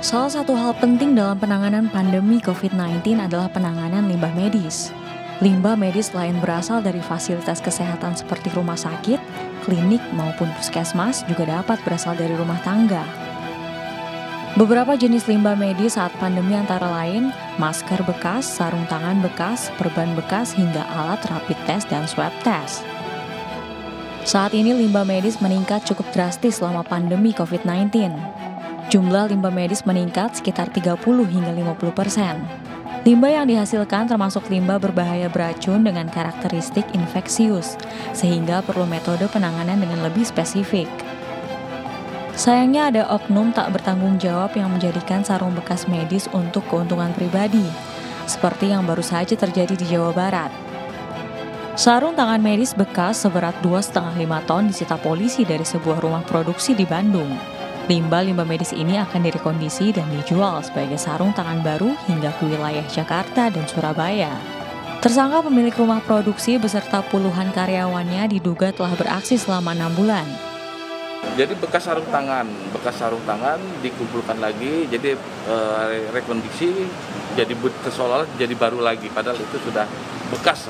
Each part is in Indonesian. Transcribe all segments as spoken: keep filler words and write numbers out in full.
Salah satu hal penting dalam penanganan pandemi covid sembilan belas adalah penanganan limbah medis. Limbah medis lain berasal dari fasilitas kesehatan seperti rumah sakit, klinik, maupun puskesmas juga dapat berasal dari rumah tangga. Beberapa jenis limbah medis saat pandemi antara lain masker bekas, sarung tangan bekas, perban bekas, hingga alat rapid test dan swab test. Saat ini limbah medis meningkat cukup drastis selama pandemi covid sembilan belas. Jumlah limbah medis meningkat sekitar tiga puluh hingga lima puluh persen. Limbah yang dihasilkan termasuk limbah berbahaya beracun dengan karakteristik infeksius, sehingga perlu metode penanganan dengan lebih spesifik. Sayangnya ada oknum tak bertanggung jawab yang menjadikan sarung bekas medis untuk keuntungan pribadi, seperti yang baru saja terjadi di Jawa Barat. Sarung tangan medis bekas seberat dua koma lima lima ton disita polisi dari sebuah rumah produksi di Bandung. Limbah-limbah medis ini akan direkondisi dan dijual sebagai sarung tangan baru hingga ke wilayah Jakarta dan Surabaya. Tersangka pemilik rumah produksi beserta puluhan karyawannya diduga telah beraksi selama enam bulan. Jadi bekas sarung tangan, bekas sarung tangan dikumpulkan lagi, jadi e, rekondisi, jadi seolah-olah jadi baru lagi, padahal itu sudah bekas.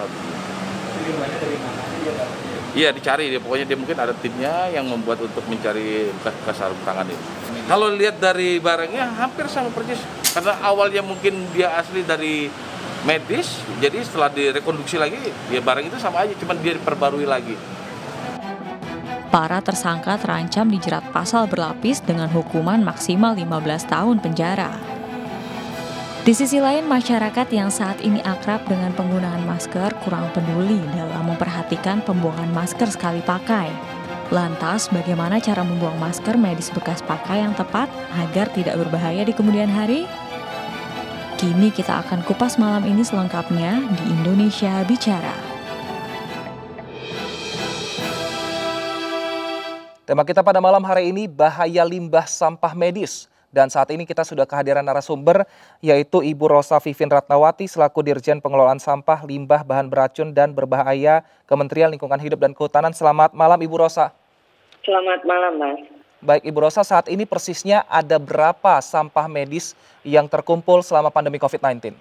Iya dicari, dia pokoknya dia mungkin ada timnya yang membuat untuk mencari bekas sarung tangan itu. Kalau lihat dari barangnya hampir sama persis, karena awalnya mungkin dia asli dari medis, jadi setelah direkonstruksi lagi, ya barang itu sama aja, cuma dia diperbarui lagi. Para tersangka terancam dijerat pasal berlapis dengan hukuman maksimal lima belas tahun penjara. Di sisi lain, masyarakat yang saat ini akrab dengan penggunaan masker kurang peduli dalam memperhatikan pembuangan masker sekali pakai. Lantas, bagaimana cara membuang masker medis bekas pakai yang tepat agar tidak berbahaya di kemudian hari? Kini kita akan kupas malam ini selengkapnya di Indonesia Bicara. Tema kita pada malam hari ini bahaya limbah sampah medis. Dan saat ini kita sudah kehadiran narasumber yaitu Ibu Rosa Vivin Ratnawati selaku Dirjen Pengelolaan Sampah, Limbah, Bahan Beracun, dan Berbahaya Kementerian Lingkungan Hidup dan Kehutanan. Selamat malam Ibu Rosa. Selamat malam Mas. Baik Ibu Rosa, saat ini persisnya ada berapa sampah medis yang terkumpul selama pandemi covid sembilan belas?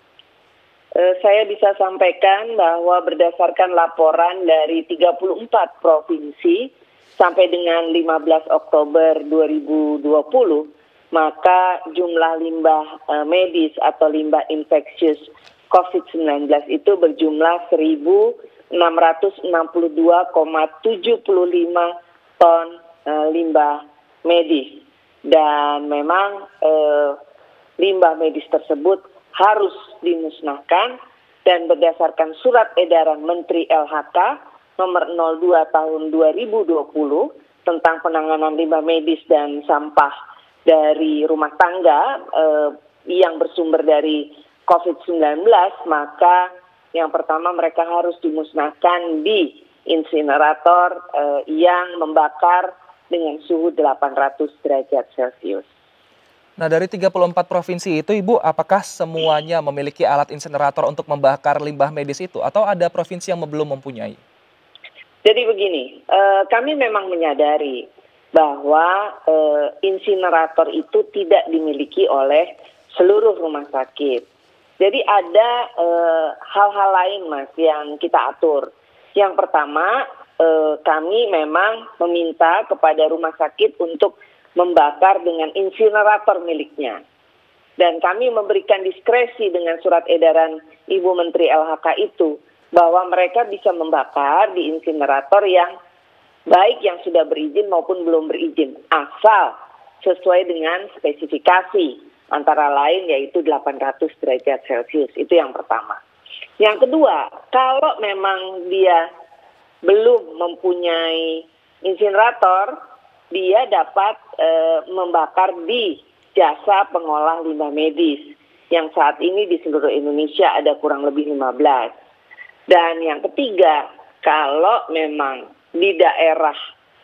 Uh, saya bisa sampaikan bahwa berdasarkan laporan dari tiga puluh empat provinsi sampai dengan lima belas Oktober dua ribu dua puluh, maka jumlah limbah uh, medis atau limbah infeksius covid sembilan belas itu berjumlah seribu enam ratus enam puluh dua koma tujuh lima ton uh, limbah medis. Dan memang uh, limbah medis tersebut harus dimusnahkan, dan berdasarkan surat edaran Menteri L H K nomor nol dua tahun dua ribu dua puluh tentang penanganan limbah medis dan sampah dari rumah tangga eh, yang bersumber dari covid sembilan belas, maka yang pertama mereka harus dimusnahkan di insinerator eh, yang membakar dengan suhu delapan ratus derajat Celcius. Nah, dari tiga puluh empat provinsi itu Ibu, apakah semuanya memiliki alat insinerator untuk membakar limbah medis itu atau ada provinsi yang belum mempunyai? Jadi begini, eh, kami memang menyadari bahwa e, insinerator itu tidak dimiliki oleh seluruh rumah sakit. Jadi ada e, hal-hal lain Mas yang kita atur. Yang pertama, e, kami memang meminta kepada rumah sakit untuk membakar dengan insinerator miliknya. Dan kami memberikan diskresi dengan surat edaran Ibu Menteri L H K itu, bahwa mereka bisa membakar di insinerator yang baik yang sudah berizin maupun belum berizin, asal sesuai dengan spesifikasi, antara lain yaitu delapan ratus derajat Celcius. Itu yang pertama. Yang kedua, kalau memang dia belum mempunyai insinerator, dia dapat e, membakar di jasa pengolah limbah medis, yang saat ini di seluruh Indonesia ada kurang lebih lima belas. Dan yang ketiga, kalau memang di daerah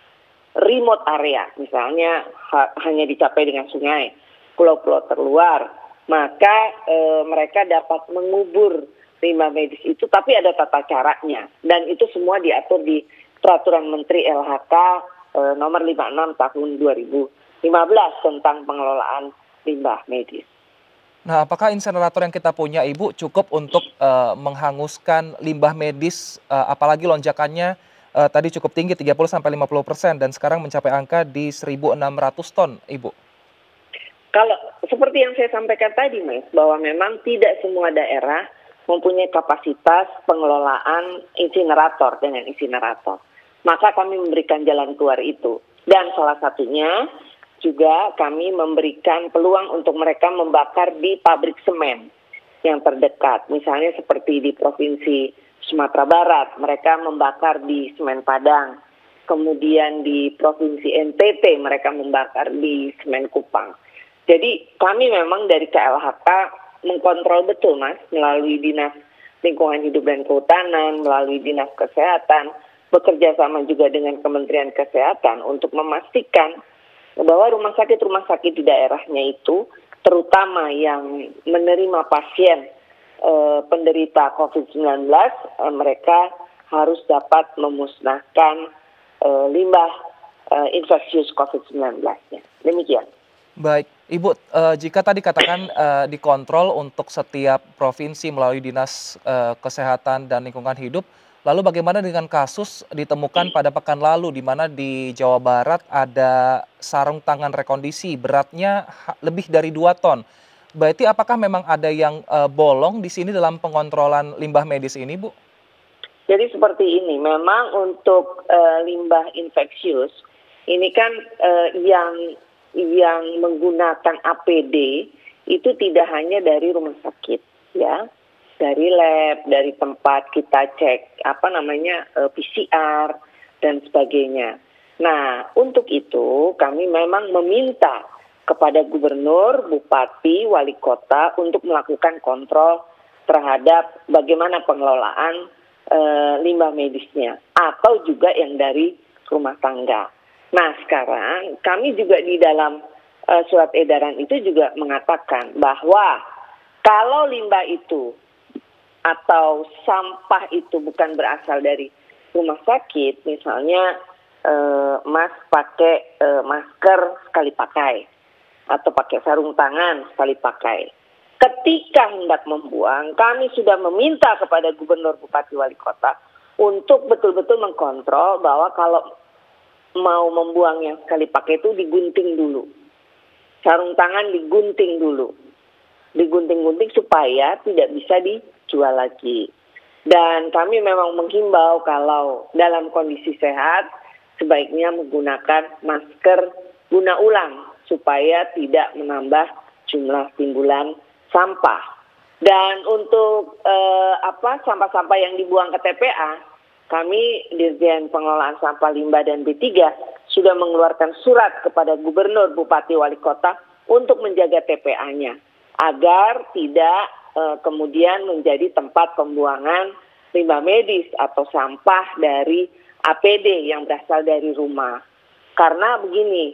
remote area, misalnya ha, hanya dicapai dengan sungai, pulau-pulau terluar, maka e, mereka dapat mengubur limbah medis itu, tapi ada tata caranya. Dan itu semua diatur di Peraturan Menteri L H K e, nomor lima puluh enam tahun dua ribu lima belas tentang pengelolaan limbah medis. Nah, apakah insenerator yang kita punya, Ibu, cukup untuk uh, menghanguskan limbah medis, uh, apalagi lonjakannya uh, tadi cukup tinggi tiga puluh sampai lima puluh persen dan sekarang mencapai angka di seribu enam ratus ton, Ibu? Kalau seperti yang saya sampaikan tadi, Mas, bahwa memang tidak semua daerah mempunyai kapasitas pengelolaan insinerator dengan insinerator. Maka kami memberikan jalan keluar itu. Dan salah satunya juga kami memberikan peluang untuk mereka membakar di pabrik semen yang terdekat. Misalnya seperti di Provinsi Sumatera Barat, mereka membakar di Semen Padang. Kemudian di Provinsi N T T, mereka membakar di Semen Kupang. Jadi kami memang dari K L H K mengkontrol betul, Mas, melalui Dinas Lingkungan Hidup dan Kehutanan, melalui Dinas Kesehatan, bekerja sama juga dengan Kementerian Kesehatan untuk memastikan bahwa rumah sakit-rumah sakit di daerahnya itu, terutama yang menerima pasien e, penderita covid sembilan belas, e, mereka harus dapat memusnahkan e, limbah e, infeksius covid sembilan belas-nya. Demikian. Baik, Ibu, eh, jika tadi katakan eh, dikontrol untuk setiap provinsi melalui Dinas eh, Kesehatan dan Lingkungan Hidup, lalu bagaimana dengan kasus ditemukan pada pekan lalu di mana di Jawa Barat ada sarung tangan rekondisi beratnya lebih dari dua ton. Berarti apakah memang ada yang eh, bolong di sini dalam pengontrolan limbah medis ini, Bu? Jadi seperti ini, memang untuk uh, limbah infeksius ini kan uh, yang yang menggunakan A P D itu tidak hanya dari rumah sakit, ya, dari lab, dari tempat kita cek apa namanya P C R dan sebagainya. Nah, untuk itu kami memang meminta kepada gubernur, bupati, wali kota untuk melakukan kontrol terhadap bagaimana pengelolaan e, limbah medisnya atau juga yang dari rumah tangga. Nah, sekarang kami juga di dalam uh, surat edaran itu juga mengatakan bahwa kalau limbah itu atau sampah itu bukan berasal dari rumah sakit, misalnya uh, Mas pakai uh, masker sekali pakai atau pakai sarung tangan sekali pakai. Ketika hendak membuang, kami sudah meminta kepada gubernur, bupati, wali kota untuk betul-betul mengkontrol bahwa kalau mau membuang yang sekali pakai itu digunting dulu. Sarung tangan digunting dulu. Digunting-gunting supaya tidak bisa dijual lagi. Dan kami memang menghimbau kalau dalam kondisi sehat sebaiknya menggunakan masker guna ulang supaya tidak menambah jumlah timbulan sampah. Dan untuk eh, apa sampah-sampah yang dibuang ke T P A, kami Dirjen Pengelolaan Sampah Limbah dan B tiga sudah mengeluarkan surat kepada gubernur, bupati, wali kota untuk menjaga T P A-nya agar tidak e, kemudian menjadi tempat pembuangan limbah medis atau sampah dari A P D yang berasal dari rumah. Karena begini,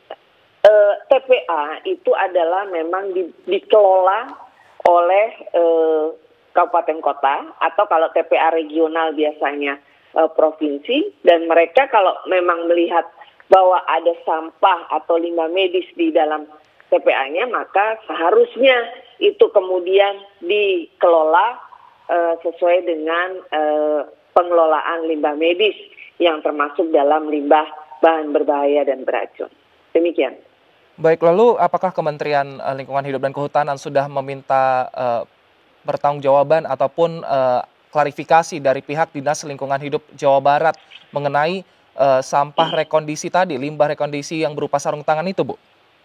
e, T P A itu adalah memang di, dikelola oleh e, kabupaten kota atau kalau T P A regional biasanya e, provinsi, dan mereka kalau memang melihat bahwa ada sampah atau limbah medis di dalam T P A-nya, maka seharusnya itu kemudian dikelola e, sesuai dengan e, pengelolaan limbah medis yang termasuk dalam limbah bahan berbahaya dan beracun. Demikian. Baik, lalu apakah Kementerian Lingkungan Hidup dan Kehutanan sudah meminta e, pertanggungjawaban ataupun uh, klarifikasi dari pihak Dinas Lingkungan Hidup Jawa Barat mengenai uh, sampah rekondisi tadi, limbah rekondisi yang berupa sarung tangan itu, Bu?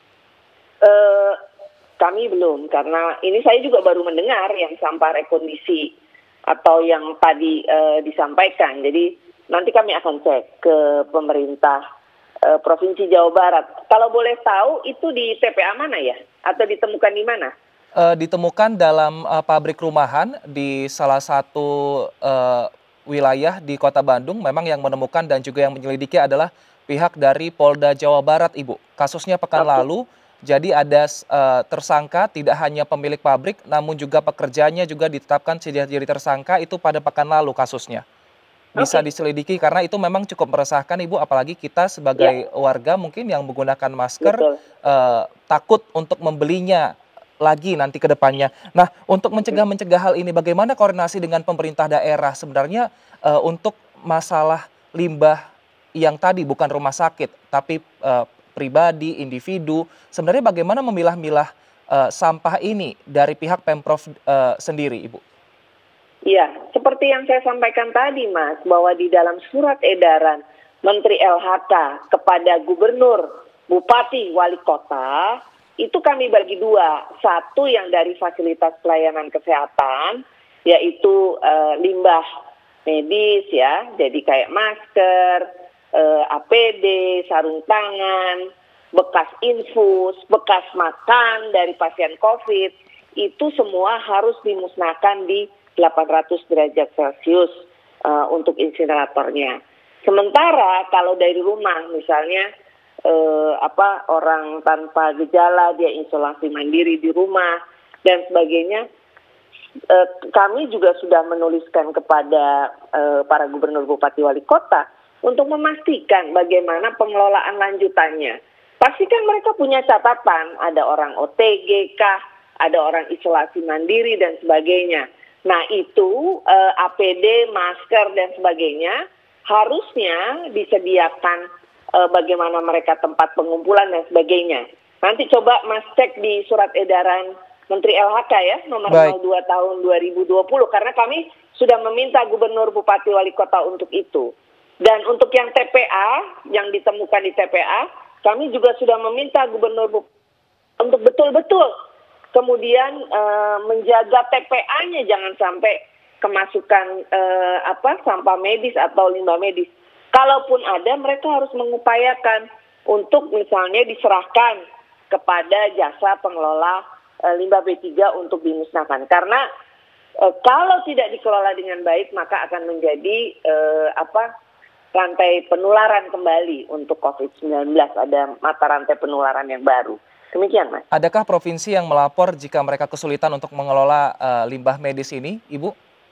Uh, kami belum, karena ini saya juga baru mendengar yang sampah rekondisi atau yang tadi uh, disampaikan. Jadi nanti kami akan cek ke pemerintah uh, Provinsi Jawa Barat. Kalau boleh tahu itu di T P A mana ya? Atau ditemukan di mana? Uh, ditemukan dalam uh, pabrik rumahan di salah satu uh, wilayah di Kota Bandung. Memang yang menemukan dan juga yang menyelidiki adalah pihak dari Polda Jawa Barat, Ibu. Kasusnya pekan Oke. lalu, jadi ada uh, tersangka tidak hanya pemilik pabrik, namun juga pekerjanya juga ditetapkan jadi tersangka itu pada pekan lalu kasusnya. Bisa Oke. diselidiki karena itu memang cukup meresahkan, Ibu, apalagi kita sebagai Ya. warga mungkin yang menggunakan masker Betul. uh, takut untuk membelinya lagi nanti ke depannya. Nah, untuk mencegah-mencegah hal ini, bagaimana koordinasi dengan pemerintah daerah sebenarnya uh, untuk masalah limbah yang tadi bukan rumah sakit, tapi uh, pribadi, individu, sebenarnya bagaimana memilah-milah uh, sampah ini dari pihak Pemprov uh, sendiri, Ibu? Iya, seperti yang saya sampaikan tadi, Mas, bahwa di dalam surat edaran Menteri L H K kepada gubernur, bupati, wali kota, itu kami bagi dua. Satu yang dari fasilitas pelayanan kesehatan, yaitu uh, limbah medis ya, jadi kayak masker, uh, A P D, sarung tangan, bekas infus, bekas makan dari pasien COVID, itu semua harus dimusnahkan di delapan ratus derajat Celcius uh, untuk insineratornya. Sementara kalau dari rumah misalnya eh, apa orang tanpa gejala dia isolasi mandiri di rumah dan sebagainya, eh, kami juga sudah menuliskan kepada eh, para gubernur, bupati, wali kota untuk memastikan bagaimana pengelolaan lanjutannya. Pastikan mereka punya catatan, ada orang O T G kah, ada orang isolasi mandiri dan sebagainya. Nah itu eh, A P D, masker dan sebagainya harusnya disediakan eh, bagaimana mereka tempat pengumpulan dan sebagainya. Nanti coba Mas cek di surat edaran Menteri L H K ya nomor nol dua tahun dua ribu dua puluh karena kami sudah meminta gubernur, bupati, wali kota untuk itu. Dan untuk yang T P A yang ditemukan di T P A kami juga sudah meminta gubernur untuk betul-betul kemudian uh, menjaga T P A-nya jangan sampai kemasukan uh, apa sampah medis atau limbah medis. Kalaupun ada, mereka harus mengupayakan untuk misalnya diserahkan kepada jasa pengelola uh, limbah B tiga untuk dimusnahkan. Karena uh, kalau tidak dikelola dengan baik, maka akan menjadi uh, apa rantai penularan kembali untuk COVID sembilan belas. Ada mata rantai penularan yang baru. Demikian, Mas. Adakah provinsi yang melapor jika mereka kesulitan untuk mengelola uh, limbah medis ini, Ibu?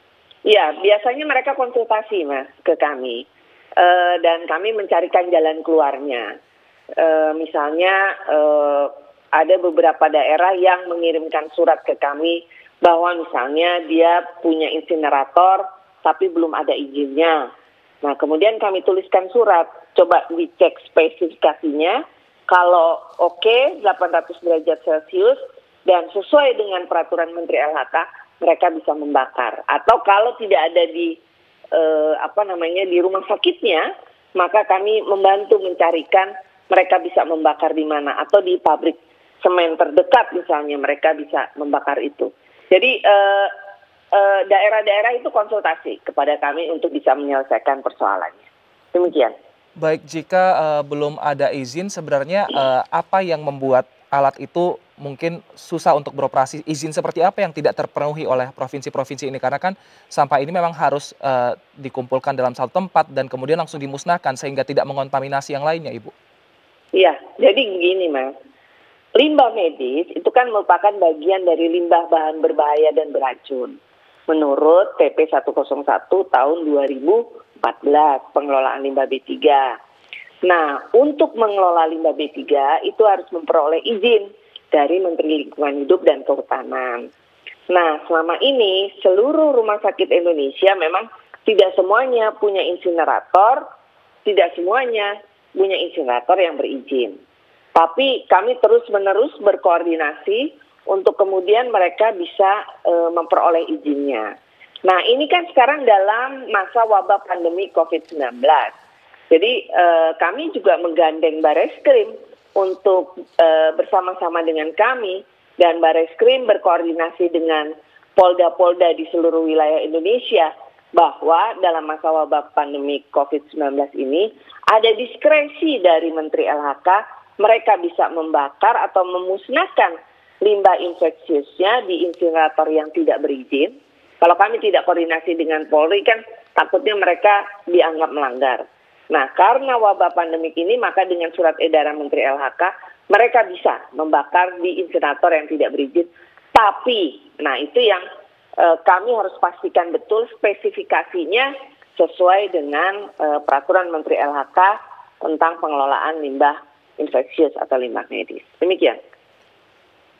Ya, biasanya mereka konsultasi, Mas, ke kami. Uh, dan kami mencarikan jalan keluarnya. Uh, misalnya, uh, ada beberapa daerah yang mengirimkan surat ke kami bahwa misalnya dia punya insinerator, tapi belum ada izinnya. Nah, kemudian kami tuliskan surat, coba dicek spesifikasinya. Kalau oke, okay, delapan ratus derajat Celcius dan sesuai dengan peraturan Menteri L H K, mereka bisa membakar. Atau kalau tidak ada di eh, apa namanya di rumah sakitnya, maka kami membantu mencarikan mereka bisa membakar di mana atau di pabrik semen terdekat misalnya mereka bisa membakar itu. Jadi eh, eh, daerah-daerah itu konsultasi kepada kami untuk bisa menyelesaikan persoalannya. Demikian. Baik, jika uh, belum ada izin, sebenarnya uh, apa yang membuat alat itu mungkin susah untuk beroperasi? Izin seperti apa yang tidak terpenuhi oleh provinsi-provinsi ini? Karena kan sampah ini memang harus uh, dikumpulkan dalam satu tempat dan kemudian langsung dimusnahkan sehingga tidak mengontaminasi yang lainnya, Ibu. Iya, jadi begini, Mas. Limbah medis itu kan merupakan bagian dari limbah bahan berbahaya dan beracun. Menurut P P seratus satu tahun dua ribu empat belas, pengelolaan limbah B tiga. Nah, untuk mengelola limbah B tiga itu harus memperoleh izin dari Menteri Lingkungan Hidup dan Kehutanan. Nah, selama ini seluruh rumah sakit Indonesia memang tidak semuanya punya insinerator, tidak semuanya punya insinerator yang berizin. Tapi kami terus-menerus berkoordinasi untuk kemudian mereka bisa e, memperoleh izinnya. Nah, ini kan sekarang dalam masa wabah pandemi COVID sembilan belas. Jadi eh, kami juga menggandeng Bareskrim untuk eh, bersama-sama dengan kami dan Bareskrim berkoordinasi dengan polda-polda di seluruh wilayah Indonesia bahwa dalam masa wabah pandemi COVID sembilan belas ini ada diskresi dari Menteri L H K, mereka bisa membakar atau memusnahkan limbah infeksiusnya di insinerator yang tidak berizin. Kalau kami tidak koordinasi dengan Polri kan takutnya mereka dianggap melanggar. Nah, karena wabah pandemik ini maka dengan surat edaran Menteri L H K mereka bisa membakar di insinerator yang tidak berizin. Tapi, nah itu yang eh, kami harus pastikan betul spesifikasinya sesuai dengan eh, peraturan Menteri L H K tentang pengelolaan limbah infeksius atau limbah medis. Demikian.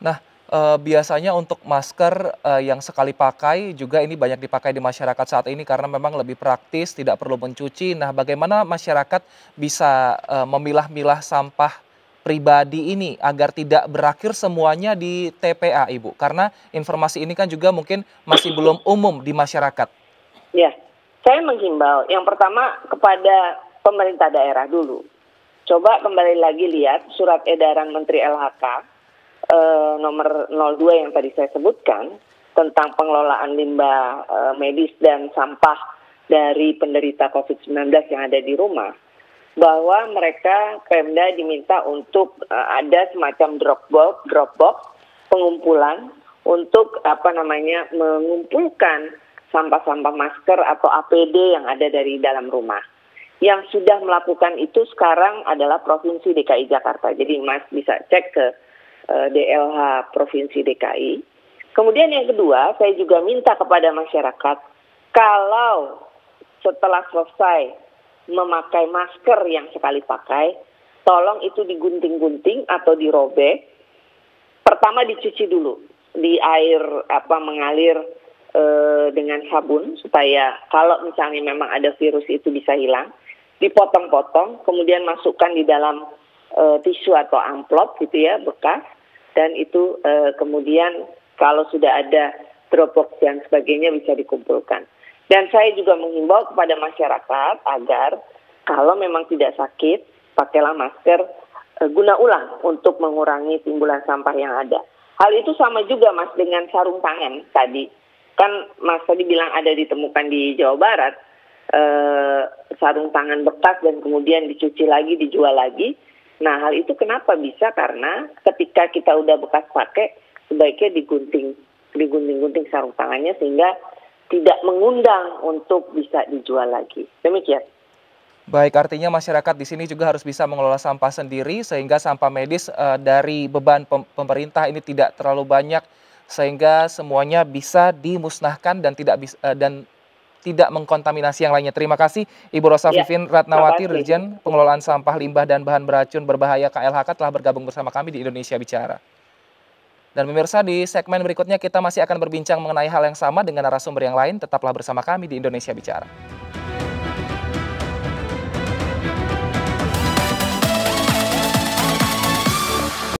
Nah, eh, biasanya untuk masker eh, yang sekali pakai juga ini banyak dipakai di masyarakat saat ini karena memang lebih praktis, tidak perlu mencuci. Nah, bagaimana masyarakat bisa eh, memilah-milah sampah pribadi ini agar tidak berakhir semuanya di T P A, Ibu? Karena informasi ini kan juga mungkin masih belum umum di masyarakat. Ya, saya menghimbau yang pertama kepada pemerintah daerah dulu. Coba kembali lagi lihat surat edaran Menteri L H K eh, nomor nol dua yang tadi saya sebutkan tentang pengelolaan limbah eh, medis dan sampah dari penderita covid sembilan belas yang ada di rumah, bahwa mereka Pemda diminta untuk eh, ada semacam drop box, drop box pengumpulan untuk apa namanya mengumpulkan sampah-sampah masker atau A P D yang ada dari dalam rumah. Yang sudah melakukan itu sekarang adalah Provinsi D K I Jakarta. Jadi Mas bisa cek ke uh, D L H Provinsi D K I. Kemudian yang kedua, saya juga minta kepada masyarakat, kalau setelah selesai memakai masker yang sekali pakai, tolong itu digunting-gunting atau dirobek. Pertama dicuci dulu di air apa mengalir uh, dengan sabun supaya kalau misalnya memang ada virus itu bisa hilang. Dipotong-potong, kemudian masukkan di dalam e, tisu atau amplop gitu ya, bekas, dan itu e, kemudian kalau sudah ada dropbox dan sebagainya bisa dikumpulkan. Dan saya juga menghimbau kepada masyarakat agar kalau memang tidak sakit, pakailah masker e, guna ulang untuk mengurangi timbulan sampah yang ada. Hal itu sama juga Mas dengan sarung tangan tadi. Kan Mas tadi bilang ada ditemukan di Jawa Barat. Uh, sarung tangan bekas dan kemudian dicuci lagi, dijual lagi. Nah, hal itu kenapa bisa? Karena ketika kita udah bekas pakai, sebaiknya digunting, digunting-gunting sarung tangannya sehingga tidak mengundang untuk bisa dijual lagi. Demikian. Baik, artinya masyarakat di sini juga harus bisa mengelola sampah sendiri sehingga sampah medis uh, dari beban pem pemerintah ini tidak terlalu banyak sehingga semuanya bisa dimusnahkan dan tidak bisa uh, dan tidak mengkontaminasi yang lainnya. Terima kasih Ibu Rosa Ya, Vivin Ratnawati, Dirjen Pengelolaan Sampah Limbah dan Bahan Beracun Berbahaya K L H K telah bergabung bersama kami di Indonesia Bicara. Dan pemirsa, di segmen berikutnya kita masih akan berbincang mengenai hal yang sama dengan narasumber yang lain. Tetaplah bersama kami di Indonesia Bicara.